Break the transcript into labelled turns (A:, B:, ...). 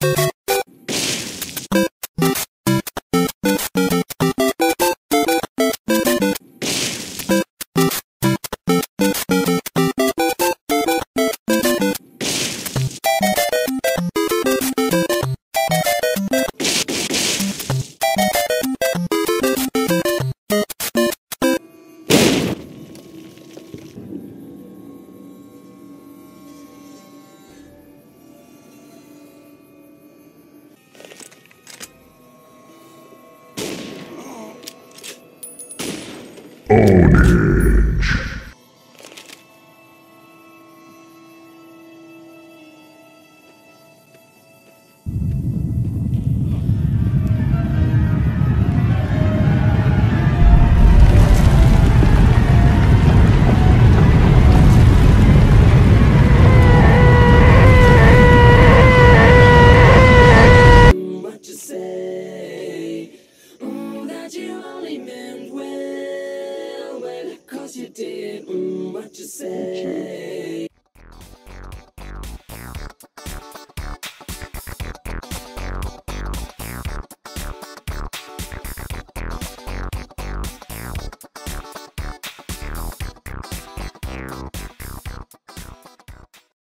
A: Ownage.
B: What you say? That you only meant well, 'cause you did. What you say?